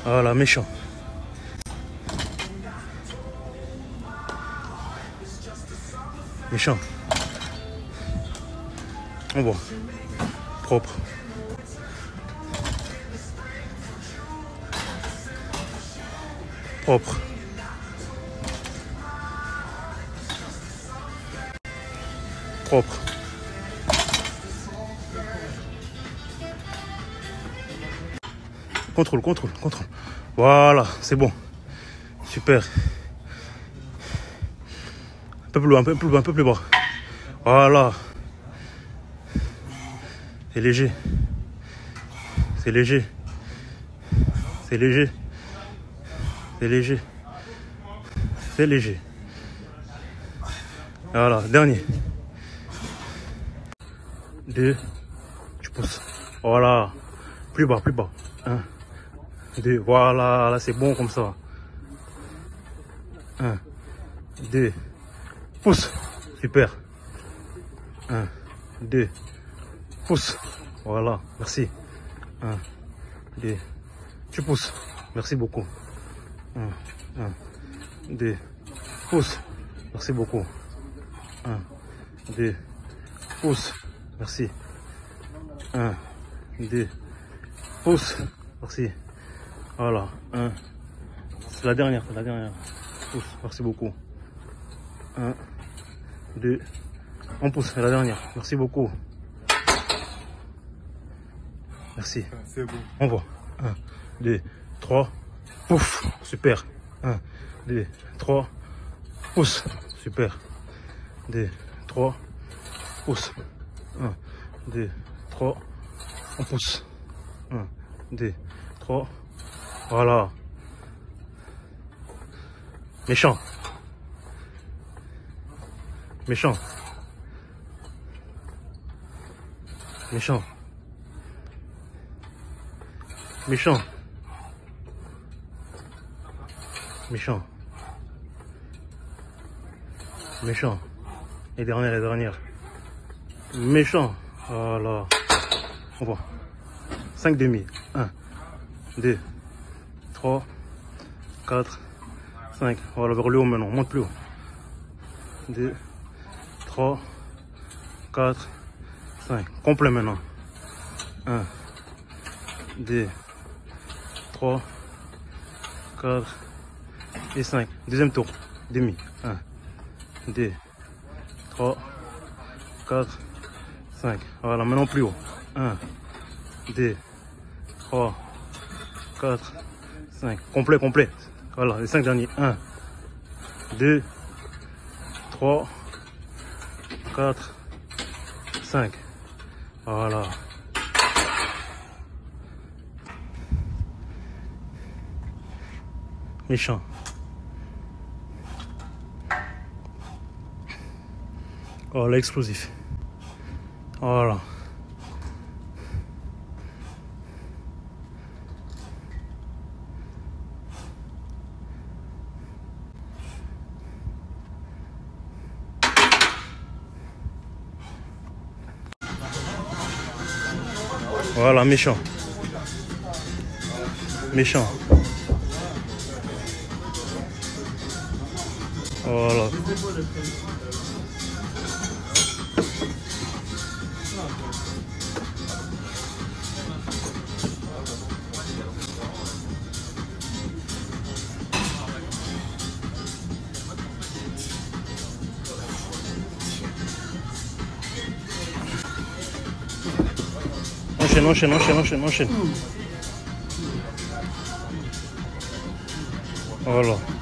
Voilà, méchant. Méchant. On voit. Propre. Propre. Propre. Contrôle, contrôle, contrôle. Voilà, c'est bon. Super. Un peu plus bas, un peu plus bas, un peu plus bas. Voilà. C'est léger. C'est léger. C'est léger. C'est léger. C'est léger. Voilà, dernier. 2. Tu pousses. Voilà. Plus bas, plus bas. 1, 2. Voilà, là c'est bon comme ça. 1, 2. Pousse. Super. 1, 2. Pousse. Voilà, merci. 1, 2. Tu pousses. Merci beaucoup. 1, 2. Pousse. Merci beaucoup. 1, 2. Pousse. Merci. 1, 2. Pousse. Merci. Voilà. 1. C'est la dernière. C'est la dernière. Pousse. Merci beaucoup. 1, 2. On pousse. C'est la dernière. Merci beaucoup. Merci. C'est bon. On voit. 1, 2, 3. Pouf. Super. 1, 2, 3. Pousse. Super. 2, 3. Pousse. 1, 2, 3. On pousse. 1, 2, 3. Voilà. Méchant. Méchant. Méchant. Méchant. Méchant. Méchant. Et dernière, et dernière. Méchant. Voilà. On voit. 5 demi. 1, 2, 3, 4, 5. Voilà, vers le haut maintenant. Monte plus haut. 2, 3, 4, 5. Complet maintenant. 1, 2, 3, 4 et 5. Deuxième tour. Demi. 1, 2, 3, 4, 5. Voilà, maintenant plus haut. 1, 2, 3, 4, 5. Complet, complet. Voilà, les 5 derniers. 1, 2, 3, 4, 5. Voilà. Méchant. Voilà, explosif. Voilà. Voilà, méchant. Méchant. Voilà. Enchaîne, enchaîne, enchaîne, enchaîne, enchaîne. Voilà.